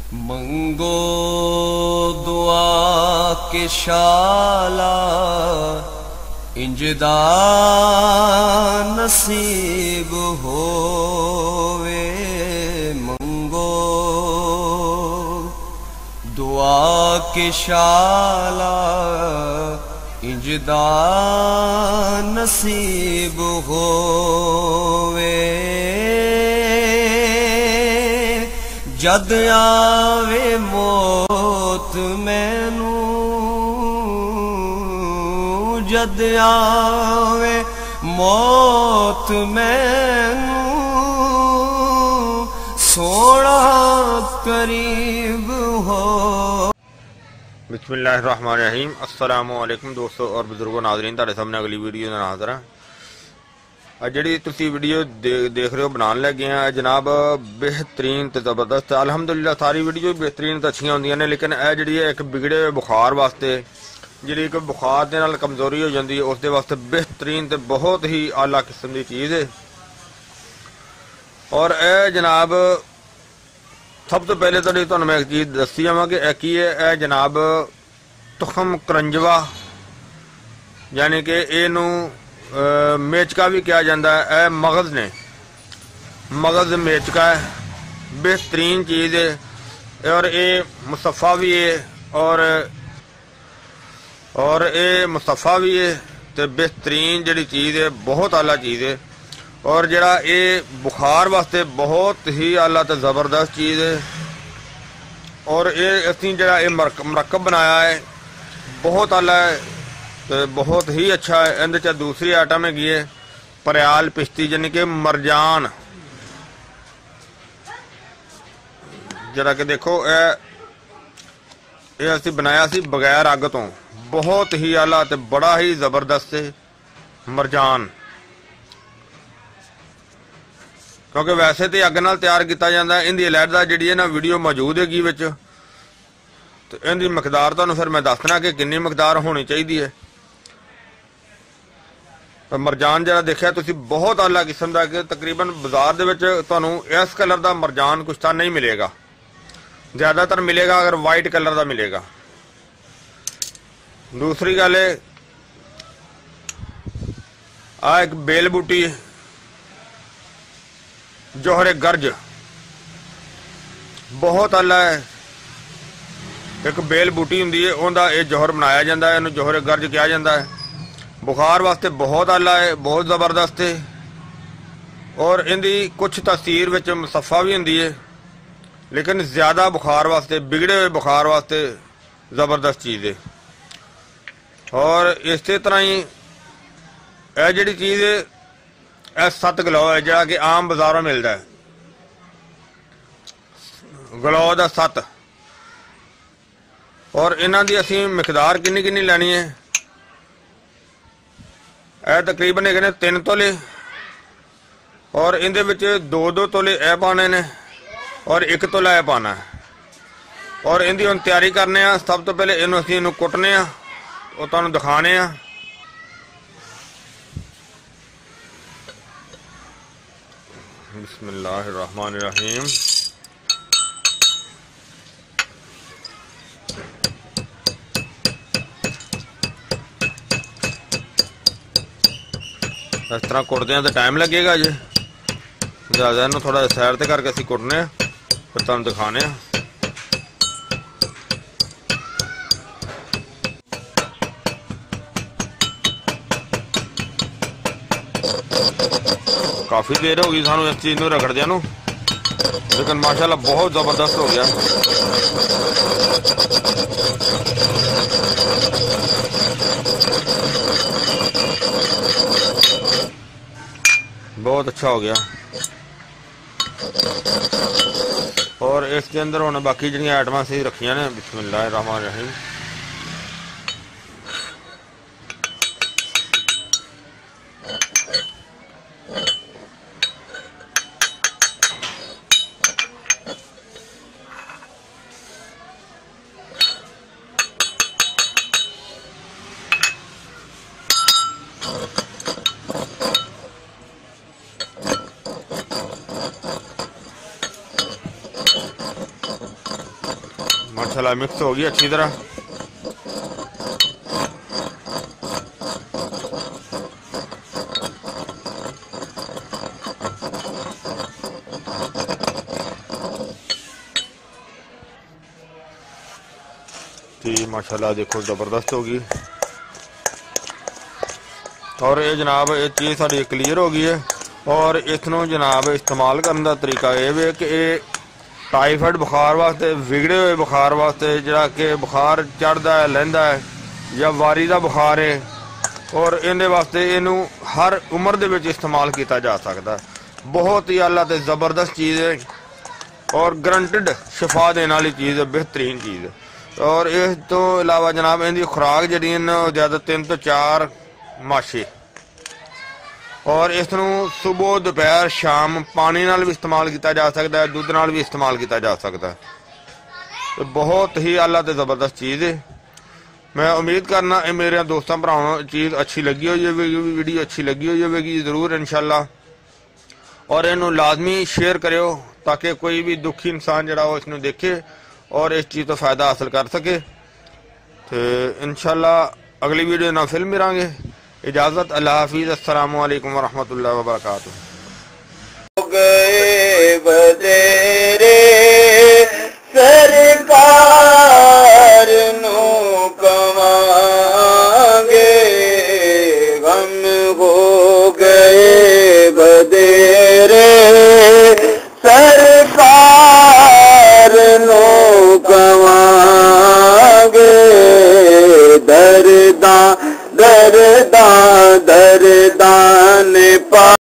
मंगो दुआ के शाला इंजदा नसीब होवे। मंगो दुआ के शाला इंजदा नसीब होवे। जद आवे मौत मैनू, जद आवे मौत मैनू, सोना करीब हो। बिस्मिल्लाहिर्रहमानिर्रहीम। अस्सलामु अलैकुम दोस्तों और बुजुर्गों नाज़रीन, तुहाडे सामने अगली वीडियो नाल हाज़र हां। जी तुसी वीडियो देख रहे हो बनाने लगे हैं जनाब, बेहतरीन तो जबरदस्त। अलहमदुलिल्लाह सारी वीडियो बेहतरीन तो अच्छियां होंदियां ने, लेकिन यह जी एक बिगड़े हुए बुखार वास्ते, जी एक बुखार के नाल कमजोरी हो जाती है, उसके वास्ते बेहतरीन तो बहुत ही आला किस्म की चीज़ है। और यह जनाब सब तो पहले तो मैं एक चीज़ दसी जावा कि यह की है। यह जनाब तुखम करंजवा, यानी कि इनू मेचका भी कहा जाता है। यह मगज़ ने, मगज़ मेचका है, बेहतरीन चीज़ है। और ये मुसफ़ा भी है और ये मुसफ़ा भी है, तो बेहतरीन जी चीज़ है, बहुत आला चीज़ है। और जरा ये बुखार वास्ते बहुत ही आला तो ज़बरदस्त चीज़ है। और ये असी जरा ये मरकब बनाया है, बहुत आला है, तो बहुत ही अच्छा है। इंदे च दूसरी आइटम हैगी है परयाल पिश्ती, यानी कि मरजान। जरा कि देखो ये असी बनाया सी बगैर अग तो, बहुत ही आला तो बड़ा ही जबरदस्त है मरजान। क्योंकि वैसे तो अग नाल तैयार किया जाता है। इनकी अलहदा जी है ना वीडियो मौजूद हैगी विच, तो इनकी मकदार तुहानूं फिर मैं दसना कि कितनी मकदार होनी चाहिए है। मरजान जरा देखा तुसी बहुत आला किस्म का, कि तकरीबन बाजार दे विच तुहानूं इस कलर का मरजान कुछ तो नहीं मिलेगा, ज्यादातर मिलेगा अगर वाइट कलर का मिलेगा। दूसरी गल है आ एक बेल बूटी जोहरे गर्ज, बहुत आला है। एक बेल बूटी हुंदी है, उहदा ये जोहर बनाया जाता है, इहनूं जोहरे गर्ज कहा जाता है। बुखार वास्ते बहुत आला है, बहुत जबरदस्त है। और इनकी कुछ तसीर विच मुसफ़ा भी हुंदी है, लेकिन ज्यादा बुखार वास्ते, बिगड़े हुए बुखार वास्ते जबरदस्त चीज़ है। और इस तरह ही यह जी चीज़ है, यह 7 गलो है, जरा कि आम बाजारों मिलता है, गलो का 7। और इन्हां दी असीं मिकदार किन्नी किन्नी लैनी है। यह तकरीबन है 3 तोले, और इहदे विच 2-2 तोले यह पाने ने और 1 तोला यह पाना है। और इहदी हुण तैयारी करने आ। सब तो पहले इहनूं असीं इहनूं कुटने आ, वो तुहानूं दिखाने आ। बिस्मिल्लाहिर्रहमानिर्रहीम। इस तरह कुटदे तो टाइम लगेगा जी, ज़्यादा इन्हूं थोड़ा सैर ते करके असीं कुटने फिर तुहानूं दिखाने। काफ़ी देर हो गई सानू इस चीज़ नूं रगड़दियां नूं, लेकिन माशाल्लाह बहुत ज़बरदस्त हो गया। बहुत अच्छा हो गया। और इसके अंदर हुण बाकी जिहड़ियां आइटमां सी रखियां ने, बिस्मिल्लाहिर्रहमानिर्रहीम। माशाल्लाह मिक्स हो गई अच्छी तरह। ठीक माशाल्लाह देखो जबरदस्त होगी। और ये जनाब ये चीज़ साड़ी क्लीयर हो गई है। और इसनों जनाब इस्तेमाल करने का तरीका यह है कि टाइफाइड बुखार वास्ते, विगड़े हुए बुखार वास्ते, जरा कि बुखार चढ़ता है लहंदा है या वारी का बुखार है, और इहदे वास्ते इनू हर उम्र दे विच इस्तेमाल किया जा सकता है। बहुत ही आला ते जबरदस्त चीज़ है और गारंटेड शिफा देने वाली चीज़ है, बेहतरीन चीज़ है। और इस तो इलावा जनाब इनकी खुराक जी ज़्यादा 3 तो 4 माशे, और इसनू सुबह दोपहर शाम पानी नाल भी इस्तेमाल किया जा सकता है, दूध नाल भी इस्तेमाल किया जा सकता है। तो बहुत ही आला ते जबरदस्त चीज़ है। मैं उम्मीद करना मेरे दोस्तों भरावां चीज़ अच्छी लगी हो जाएगी, वीडियो अच्छी लगी हो जाएगी ज़रूर इंशाल्लाह। और इनू लाजमी शेयर करो ताकि कोई भी दुखी इंसान जरा वो इसनू देखे और इस चीज़ तो फ़ायदा हासिल कर सके। तो इंशाल्लाह अगली वीडियो ना फिर मिलांगे। इजाज़त, अल्लाह हाफिज़, अस्सलामु अलैकुम वरहमतुल्लाहि वबरकातुहू। गए बदे